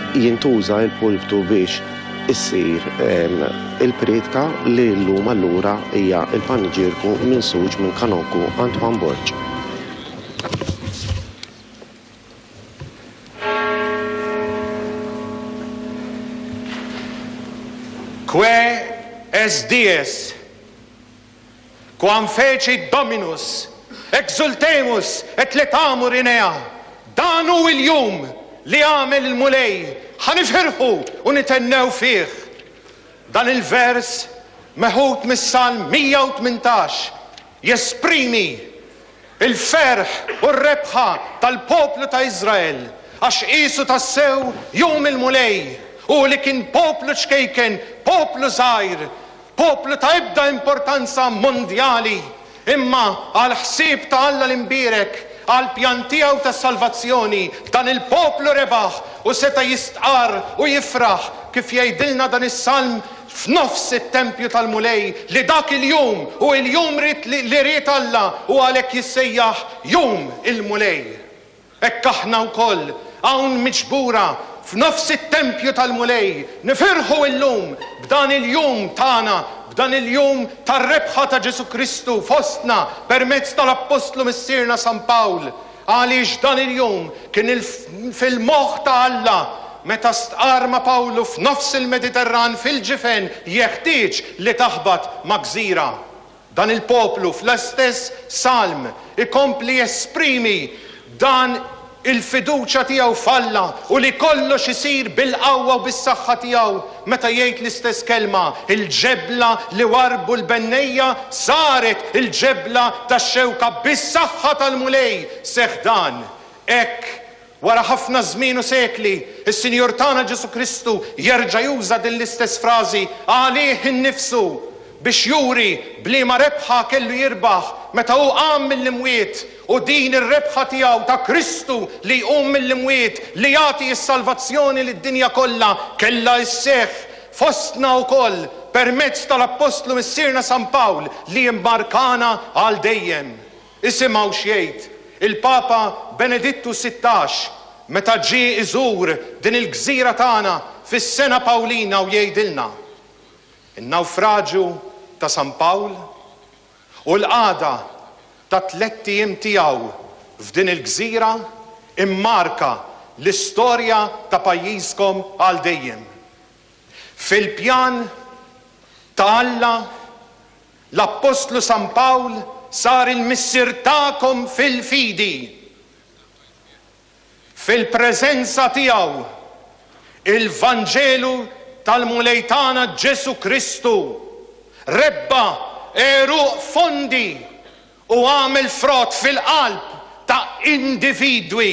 jintuża l-pulptu biex issir il-predika li llum allura hija il-paniġierku minsuġ minn kanonku Antoine Borg. Que es dies, quam fecit Dominus, exultemus et letamur inea, danu il-jum li għamel il-mulej, ħanifirħu u nitennew fih. Dan il-vers meħut mis-Salm 118 jesprimi il-ferħ u r-rebħa tal-poplu ta' Izrael għax qisu tassew jum il-mulej u li kien poplu ċkejken, poplu żgħir, poplu ta' ebda importanza mondjali, imma għal ħsieb ta' Alla l-imbierek għal pjan tiegħu ta' salvazzjoni dan il-poplu rebaħ u seta' jistqar u jifraħ kif jgħidilna dan is-salm f'nofs it-tempju tal-mulej li dak il-jum u il-jum li ried Alla u għalhekk jissejjaħ jum il-mulej. Hekk aħna wkoll hawn miġbura f'nofs it-tempju tal-mulej nifirħu illum b'dan il-jum tagħna, b'dan il-jum tar-rebħa ta' Ġesu Kristu fostna permezz tal-Apostlu missierna San Pawl. Għaliex dan il-jum kien fil-moħħ ta' Alla meta stqar ma' Pawlu f'nofs il-Mediterran fil-ġifen jeħtieġ li taħbad ma' gżira. Dan il-poplu fl-istess salm ikompli esprimi dan il-fiduċa tiegħu f'Alla u li kollox isir bil-qawwa u bis-saħħa tiegħu meta jgħid l-istess kelma il-ġebla li warbu l-bennejja saret il-ġebla tax-xewka bis-saħħa tal-mulej seħħ dan. Hekk wara ħafna żmien u sekli is-Sinjur tagħna Ġesu Kristu jerġa' juża din l-istess frażi għalih innifsu biex juri bliema rebħa kellu jirbaħ meta hu qam mill-imwiet u din ir-rebħa tiegħu ta' Kristu li jqum mill-imwiet li jagħti s-salvazzjoni lid-dinja kollha kellha sseħħ fostna wkoll permezz tal-Apostlu missierna San Pawl li imbarkana għal dejjem. Isimgħu x'jgħid il-Papa Benedittu 16 meta ġie iżur din il-gżira tagħna fis-sena Pawlina u jgħidilna in-nawfraġġju ta' San Pawl u l-qagħda ta' 3 ijiem tiegħu f'din il-gżira immarka l-istorja ta' pajjiżkom għal dejjem. Fil-pjan ta' Alla l-Apostlu San Pawl sar il-missier tagħkom fil-fidi. Fil-preżenza tiegħu il-Vanġelu tal-mulej tagħna Ġesu Kristu rebba eruq fondi u għamel frott fil-qalb ta' individwi,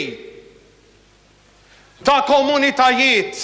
ta' komunitajiet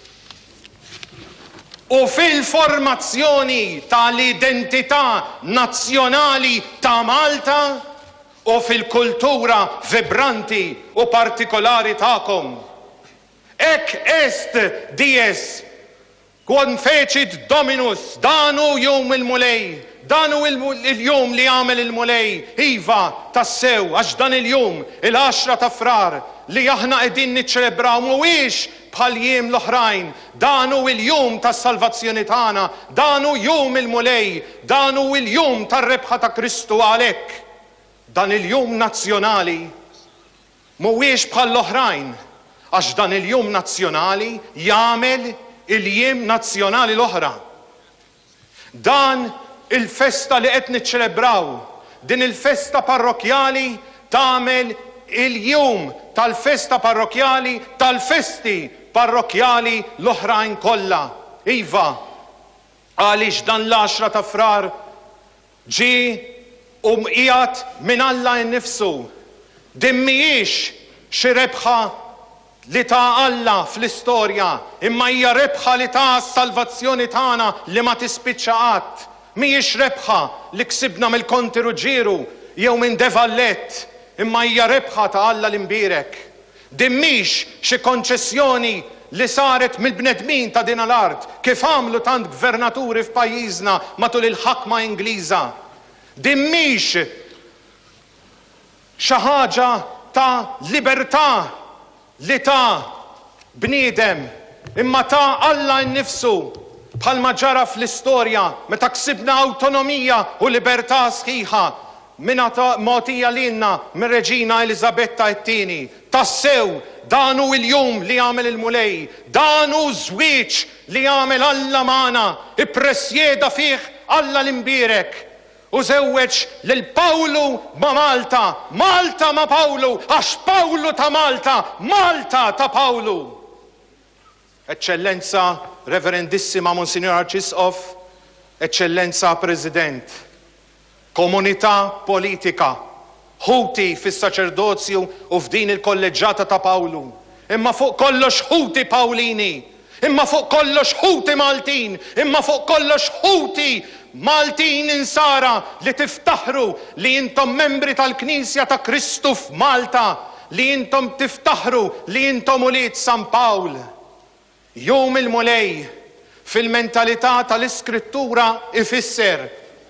u fil-formazzjoni tal-identità nazzjonali ta' Malta u fil-kultura vibranti u partikolari ta'kom. Ek est dies quam fecit Dominus, danu jum il-mulej, danu il-jum li għamel il-mulej, iva tassew, għax dan il-jum, il-10 ta' frar, li aħna qegħdin niċċelebraw mhuwiex bħal jiem l-oħrajn, danu il-jum tas-salvazzjoni tagħna, danu jum il-mulej, danu il-jum tar-rebħa ta' Kristu għalhekk. Dan il-jum nazzjonali mhuwiex bħal l-oħrajn, għax dan il-jum nazzjonali jagħmel il-jiem nazzjonali l-oħra. Dan il-festa li qed niċċelebraw, din il-festa parrokjali tagħmel il-jum tal-festa parrokjali tal-festi parrokjali l-oħrajn kollha. Iva, għaliex dan l-10 ta' frar ġie u mqiegħed minn Alla nnifsu. Din mhijiex xi rebħa li ta' Alla fl-istorja, imma hija rebħa li ta' salvazzjoni tagħna li ma tispiċċa qatt. Mhijiex rebħa li ksibna mill-Konti Ruġieru jew minn Devallett, imma hija rebħa ta' Alla l-imbierek. Din mhix xi konċessjoni li saret mill-bnedmin ta' din l-art kif għamlu tant gvernaturi f'pajjiżna matul il-ħakma Ingliża. Din mhix xi ħaġa ta' libertà li ta' bniedem imma ta' Alla nnifsu bħalma ġara fl-istorja meta ksibna awtonomija u libertà sħiħa mogħtija lilna mir-Reġina Elisabetta II. Tassew dan hu l-jum li għamel il-Mulej, dan hu żwieġ li għamel Alla magħna, ippresjeda fih Alla l-imbierek u żewweġ lil Pawlu ma' Malta, Malta ma' Pawlu, għax Pawlu ta' Malta, Malta ta' Pawlu. Eccellenza Reverendissima Monsignor Arċisqof, Eccellenza President, komunità politika, ħuti fis-saċerdozju u f'din il-kolleġġata ta' Pawlu, imma fuq kollox ħuti Pawlini, imma fuq kollox ħuti Maltin, imma fuq kollox ħuti Maltin insara li tiftaħru li intom membri tal-Knisja ta' Kristu f'Malta, li intom tiftaħru li intom ulied San Pawl. Jum il-Mulej fil-mentalità tal-Iskrittura ifisser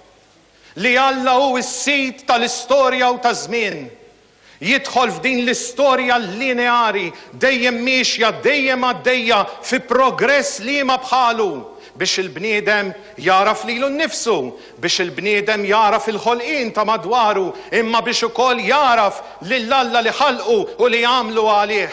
li Alla hu s-sit tal-istorja u taż-żmien. Jidħol f'din l-istorja lineari dejjem miexja, dejjem għaddejja fi progress li ma bħalu biex il-bniedem jaraf lilu nnifsu, biex il-bniedem jaraf il-ħolqien ta' madwaru, imma biex ukoll jaraf lill-Alla li ħalqu u li għamlu għalih.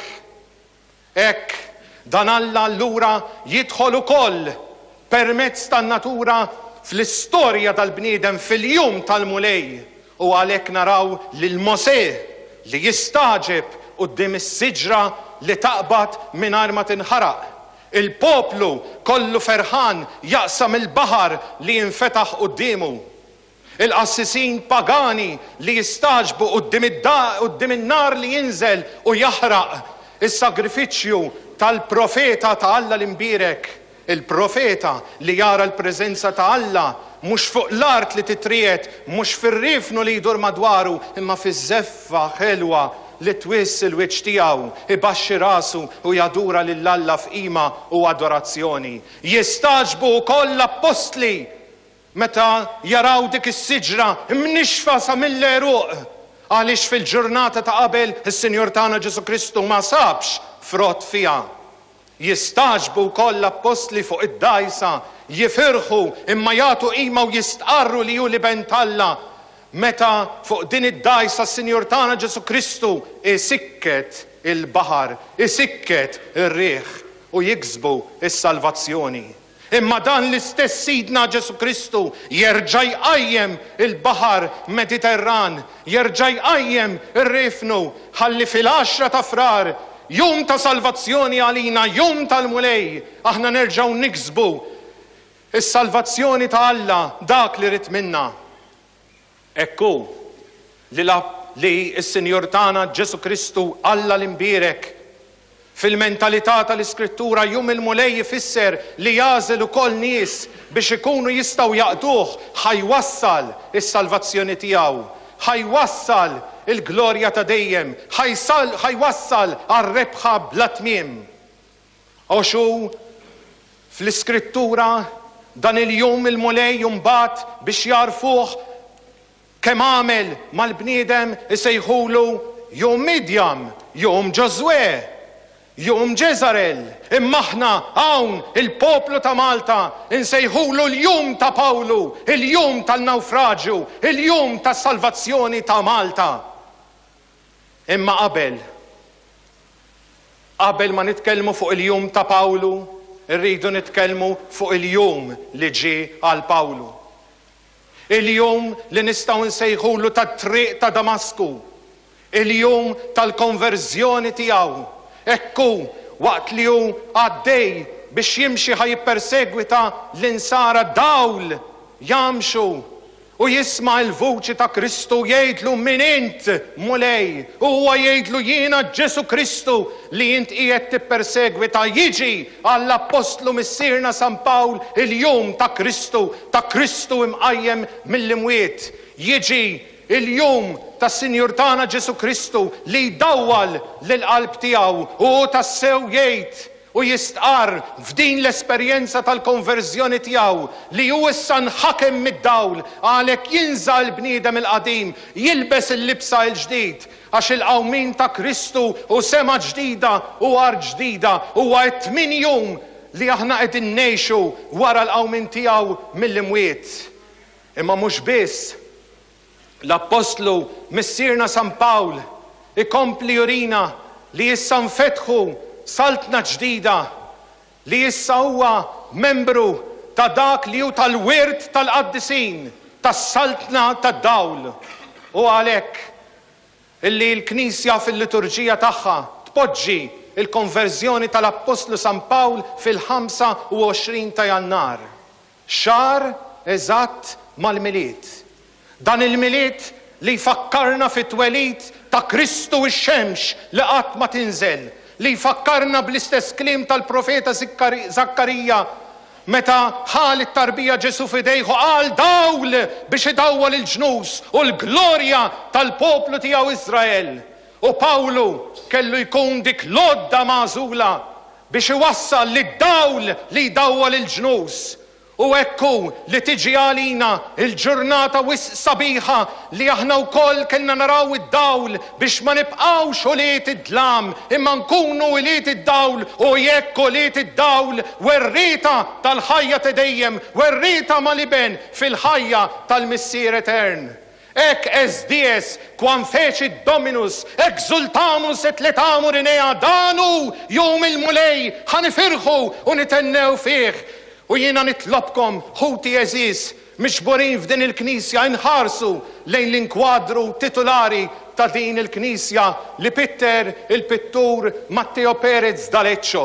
Hekk dan Alla allura jidħol ukoll permezz tan-natura fl-istorja tal-bniedem fil-jum tal-Mulej u għalhekk naraw lil Mosè li jistaġeb quddiem is-siġra li taqbad mingħajr ma tinħaraq. Il-poplu kollu ferħan jaqsam il-baħar li jinfetaħ quddiemu. Il-qassisin pagani li jistaġbu quddiem in-nar li jinżel u jaħraq is-sagrifiċċju tal-profeta ta' Alla l-imbierek. Il-profeta li jara l-preżenza ta' Alla mhux fuq l-art li titriet, mhux fir-rifnu li jdur madwaru, imma fiż-żeffa ħelwa li twiss il-wiċċ tiegħu, ibaxxi rasu u jadura lil Alla f'qima u adorazzjoni. Jistaġbu wkoll l-apostli meta jaraw dik is-siġra mnixfa sa mill-eruq għaliex fil-ġurnata ta' qabel is-Sinjur tagħna Ġesu Kristu ma sabx frott fiha. Jistaġbu wkoll l-apostli fuq id-dajsa, jifirħu imma jagħtu qima u jistqarru li hu liben Alla meta fuq din id-dajsa s-Sinjur tagħna Ġesu Kristu isikket il-baħar, isikket ir-riħ u jiksbu is-salvazzjoni. Imma dan l-istess Sidna Ġesu Kristu jerġa' jqajjem il-baħar Mediterran, jerġa' jqajjem ir-rifnu ħalli fil-10 ta' frar jum ta' salvazzjoni għalina, jum tal-Mulej, aħna nerġaw niksbu is-salvazzjoni ta' Alla, dak li rid minna. Ekku li s-Sinjur tagħna Ġesu Kristu Alla l-imbierek fil-mentalità tal-Iskrittura jum il-Mulej ifisser li jażel ukoll nies biex ikunu jistgħu jaqduh ħajwassal is-salvazzjoni tiegħu, ħajwassal il-glorja ta' dejjem, ħajwassal għar-rebħa bla tmiem. Għaxu fl-Iskrittura dan il-jum il-Mulej mbagħad biex jarfuh kemm għamel mal-bniedem isejħulu jum Midjam, jum Ġożwe, jum Ġeżarel, imma aħna hawn il-poplu ta' Malta insejħulu l-jum ta' Pawlu, il-jum tal-nawfraġġju, il-jum tas-salvazzjoni ta' Malta. Imma qabel ma nitkellmu fuq il-jum ta' Pawlu, rridu nitkellmu fuq il-jum li ġie għal Pawlu. Il-jum li nistgħu nsejħulu tat-triq ta' Damasku, il-jum tal-konverżjoni tiegħu. Ekku waqt li hu għaddej biex jimxi ħajippersegwita l-insara dawl jamxu u jisma' il-vuċi ta' Kristu jgħidlu min int Mulej, u huwa jgħidlu jiena Ġesu Kristu li int qiegħed tippersegwita. Jiġi għall-apostlu missierna San Pawl il-jum ta' Kristu imqajjem mill-imwiet. Jiġi il-jum tas-Sinjur tagħna Ġesu Kristu li jdawwal lill-qalb tiegħu u tassew jgħid u jistqar f'din l-esperjenza tal-konverżjoni tiegħu li hu issa nħakem mid-dawl għalhekk jinża l-bniedem il-qadim, jilbes il-libsa l-ġdid għax il-qawmin ta' Kristu u sema ġdida u ard ġdida huwa t-tmien jum li aħna qegħdin ngħixu wara l-qawmin tiegħu mill-imwiet. Imma mhux biss, l-Apostlu missierna San Pawl ikompli jurina li issa nfetħu saltna ġdida, li issa huwa membru ta' dak li hu tal-wirt tal-qaddisin, tas-saltna tad-dawl. U għalhekk illi l-Knisja fil-liturġija tagħha tpoġġi il-konverżjoni tal-Apostlu San Pawl fil-25 ta' Jannar. Xahar eżatt mal-miliet. Dan il-miliet li jfakkarna fit-twelid ta' Kristu x-xemx li qatt ma tinżel, li jfakkarna bl-istess kliem tal-profeta Zakkarija meta ħal it-tarbija Ġesu fidejħu qal dawl biex idawwal il-ġnus u l-glorja tal-poplu tiegħu Iżrael. U Pawlu kellu jkun dik lodda magħżula biex iwassal li d-dawl li jdawwal il-ġnus. U ekku li tiġi għalina il-ġurnata sabiħa li aħna wkoll kellna naraw id-dawl biex ma nibqgħux uliet id-dlam imma nkunu uliet id-dawl u jekk uliet id-dawl werrieta tal-ħajja ta' dejjem, werrieta ma liben fil-ħajja tal-missier etern. Ek SDS quam fecit Dominus exultamus et letamur inea danu jum il-mulej ħanifirħu u nitennew fih. U jiena nitlobkom, ħuti eżis, mixburin f'din il-Knisja inħarsu lejn l-inkwadru titolari ta' din il-Knisja li pitter il-pittur Matteo Perez d'Aleccio.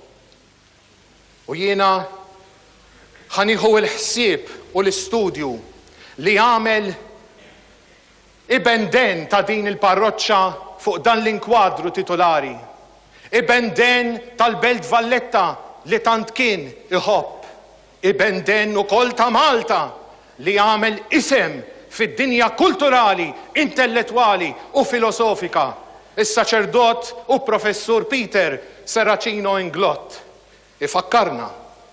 U jiena ħaniħu l-ħsieb u l-istudju li għamel Ibn Den ta' din il-parroċċa fuq dan l-inkwadru titolari. Ibn Den tal-Belt Valletta li tant kien iħobb. Ibn Den ukoll ta' Malta li għamel isem fid-dinja kulturali, intellettwali u filosofika, is-saċerdot u professur Peter Serracino Inglott. Ifakkarna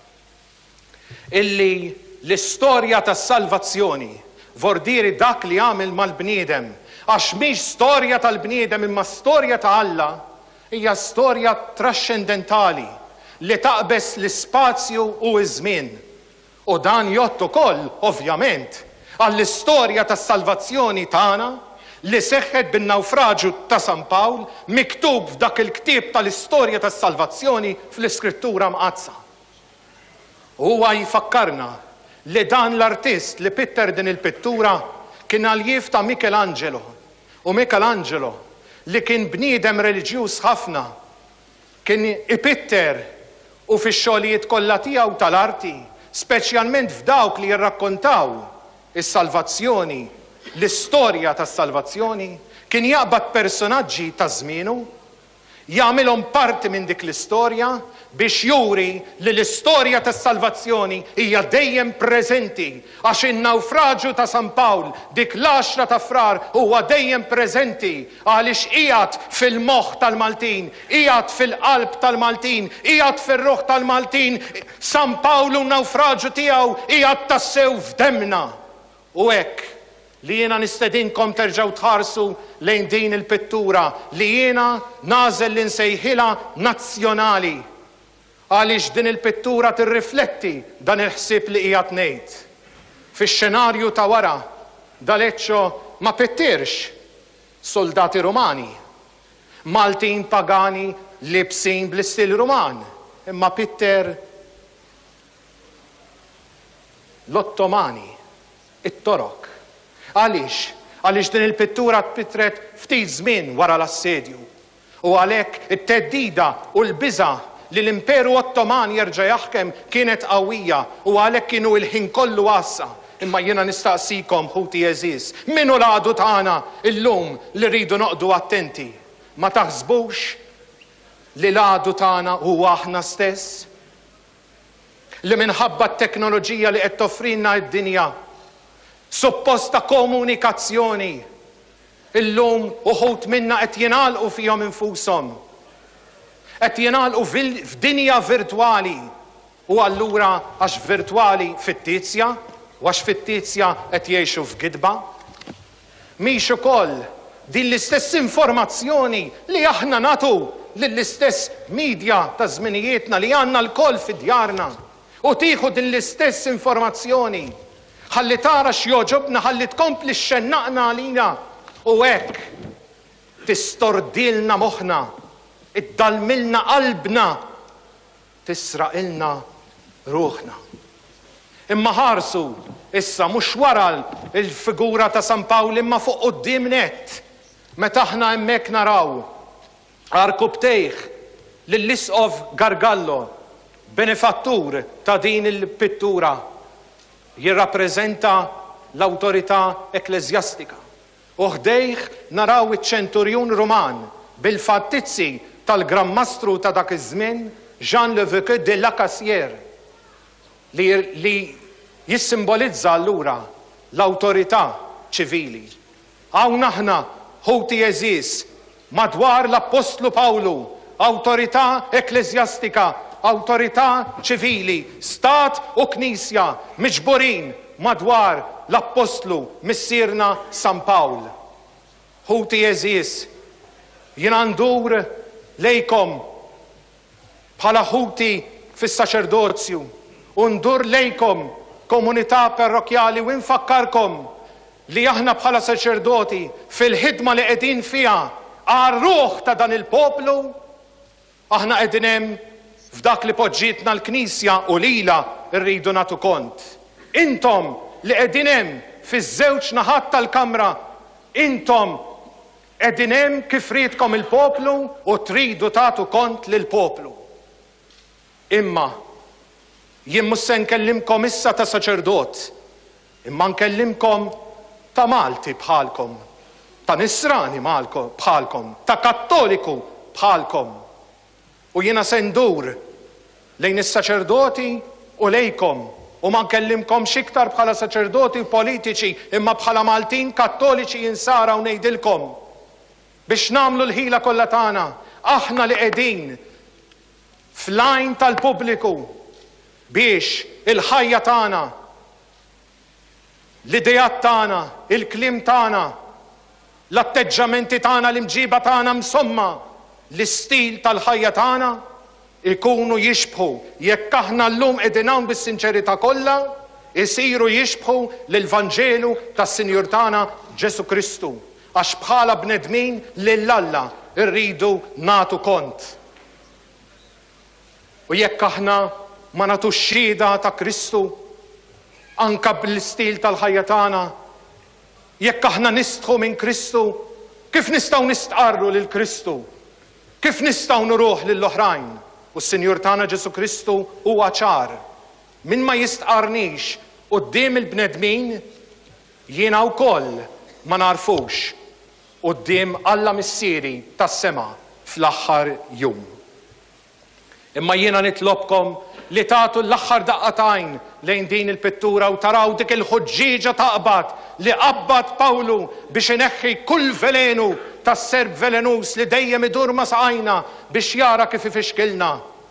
illi l-istorja tas-salvazzjoni vordiri dak li għamel mal-bniedem, għax mhix storja tal-bniedem imma storja ta' Alla, hija storja trascendentali li taqbes l-ispazju u iż-żmien. U dan jott ukoll, ovvjament, għall-istorja tas-salvazzjoni tagħna li seħħet bin-nawfraġġju ta' San Pawl miktub f'dak il-ktieb tal-istorja tas-salvazzjoni fl-Iskrittura Mqazza. Huwa jfakkarna li dan l-artist li pitter din il-pittura kien aljif ta' Michelangelo. U Michelangelo li kien bniedem reliġjuż ħafna kien ipitter u fix-xogħlijiet kollha tiegħu tal-arti, speċjalment f'dawk li jirrakkontaw is-salvazzjoni, l-istorja tas-salvazzjoni, kien jaqbad personaġġi ta' żmienu, jagħmilhom parti minn dik l-istorja biex juri li l-istorja tas-salvazzjoni hija dejjem preżenti għax in-nawfraġġju ta' San Pawl dik l-10 ta' frar huwa dejjem preżenti għaliex qiegħed fil-moħħ tal-Maltin, qiegħed fil-qalb tal-Maltin, qiegħed fir-ruħ tal-Maltin. San Pawl u n-nawfraġġju tiegħu qiegħed tassew f'demna. U hekk li jiena nistedinkom terġgħu tħarsu lejn din il-pittura li jiena nażel li nsejħilha nazzjonali. Għaliex din il-pittura tirrifletti dan il-ħsieb li qiegħed ngħid. Fix-xenarju ta' wara, D'Aleccio ma pittirx soldati Rumani, Maltin pagani libsin bl-istil Ruman, imma pitter l-Ottomani, it-Torok. Għaliex din il-pittura tpitret ftit żmien wara l-assedju. U għalhekk it-teddida u l-biża' li l-Imperu Ottoman jerġa' jaħkem kienet qawwija u għalhekk kienu l-ħin kollu għassa. Imma jiena nistaqsikom ħuti eżis, minnu l-għadu tagħna illum li rridu noqdu attenti. Ma taħsbux li l-għadu tagħna huwa aħna stess? Li minħabba t-teknoloġija li qed toffrilna d-dinja, supposta komunikazzjoni, illum uħud minna qed jingħalqu fihom infushom. qed jingħalqu f'dinja virtwali. U allura għax virtwali fittizja, u għax fittizja qed jgħixu f'gidba. Mhix ukoll din l-istess informazzjoni li aħna nagħtu lill-istess midja ta' żminijietna li għandna l-koll fid-djarna. U tieħu din l-istess informazzjoni ħalli tara x'joġobna, ħalli tkompli xxennaqna għalina u hekk tistordilna moħħna, iddalmilna qalbna, tisraqilna ruħna. Imma ħarsu issa mhux wara l-figura ta' San Pawl imma fuq quddiem nett. Meta aħna hemmhekk naraw arku btejħ lill-Isqof Gargallo, benefattur ta' din il-pittura, jirrappreżenta l-awtorità ekleżjastika. U ħdejh naraw iċ-ċenturjun Ruman bil-fattizzi tal-Grammastru ta' dak iż-żmien Jean Le Vaqueux de Lacassière li jissimbolizza allura l-awtorità ċivili. Hawn aħna ħuti eżis madwar l-Apostlu Pawlu, awtorità ekleżjastika, awtorità ċivili, stat u knisja miġburin madwar l-Apostlu missierna San Pawl. Ħuti eżis, jien ndur lejkom bħala ħuti fis-saċerdozju u ndur lejkom komunità parrokjali u nfakkarkom li aħna bħala saċerdoti fil-ħidma li qegħdin fiha għar-ruħ ta' dan il-poplu, aħna qegħdin hemm f'dak li poġġietna l-Knisja u lila rridu nagħtu kont. Intom li qegħdin hemm fiż-żewġ naħat tal-Kamra, intom qegħdin hemm kif ridkom il-poplu u tridu tagħtu kont lill-poplu. Imma jien mhux se nkellimkom issa ta' saċerdot, imma nkellimkom ta' Malti bħalkom, ta' Nisrani bħalkom, ta' Kattoliku bħalkom. U jiena se ndur lejn is-saċerdoti u lejkom u ma nkellimkomx iktar bħala saċerdoti politiċi imma bħala Maltin Kattoliċi jinsara u ngħidilkom biex nagħmlu l-ħila kollha tagħna aħna li qegħdin fl-għajn tal-pubbliku biex il-ħajja tagħna, l-idejat tagħna, il-kliem tagħna, l-atteġġamenti tagħna, l-imġiba tagħna msomma, l-istil tal-ħajja tagħna ikunu jixbħu jekk aħna llum qegħdin hawn bis-sinċerità kollha isiru jixbħu lill-Vanġelu tas-Sinjur tagħna Ġesu Kristu għax bħala bnedmin lil Alla rridu nagħtu kont. U jekk aħna ma nagħtux xhieda ta' Kristu anke bl-istil tal-ħajja tagħna, jekk aħna nistħu minn Kristu, kif nistgħu nistqarru lil Kristu? Kif nistgħu nuruh lill-oħrajn? U s-Sinjur tagħna Ġesu Kristu huwa ċar. Min ma jistqarnix quddiem il-bnedmin jiena wkoll ma narfux quddiem Alla missieri tas-sema fl-aħħar jum. Imma jiena nitlobkom li tagħtu l-aħħar daqqatajn lejn din il-pittura u taraw dik il-ħuġġieġa taqbad li qabbad Pawlu biex ineħħi kull velenu tas-serb velenus li dejjem idur ma' saqajna biex jara kif ifixkilna.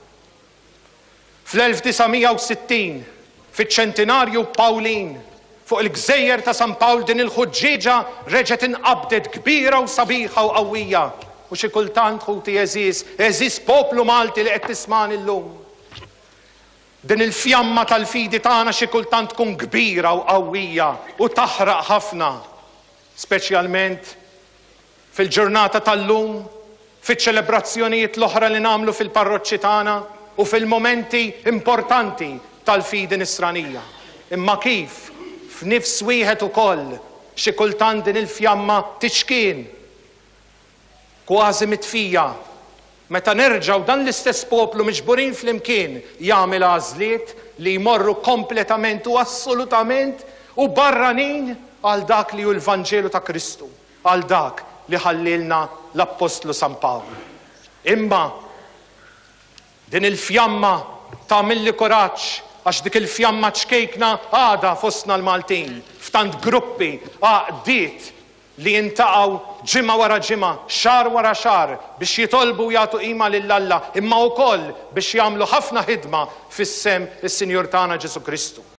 Fl-1960 fiċ-ċentinarju Pawlin fuq il-Gżejjer ta' San Pawl din il-ħuġġieġa reġgħet inqabdet kbira u sabiħa u qawwija. U xi kultant ħuti eżis poplu Malti li qed tismani llum. Din il-fjamma tal-fidi tagħna xi kultant tkun kbira u qawwija u taħraq ħafna, speċjalment fil-ġurnata tal-lum, fiċ-ċelebrazzjonijiet l-oħra li nagħmlu fil-parroċċi tagħna u fil-momenti importanti tal-fidi nisranija. Imma kif f'nifs wieħed ukoll xi kultant din il-fjamma tixkien kważi mitfija meta nerġgħu dan l-istess poplu miġburin flimkien jagħmel għażliet li jmorru kompletament u assolutament u barranin għal dak li hu l-Vanġelu ta' Kristu, għal dak li ħallilna l-Apostlu San Pawl. Imma din il-fjamma tagħmilli kuraġġ għax dik il-fjamma ċkejkna għada fostna l-Maltin, f'tant gruppi għaqdiet li jintaqgħu ġimgħa wara ġimgħa, xahar wara xahar biex jitolbu u jagħtu qima lill-Alla, imma wkoll biex jagħmlu ħafna ħidma fis-sem is-Sinjur tagħna Ġesu Kristu.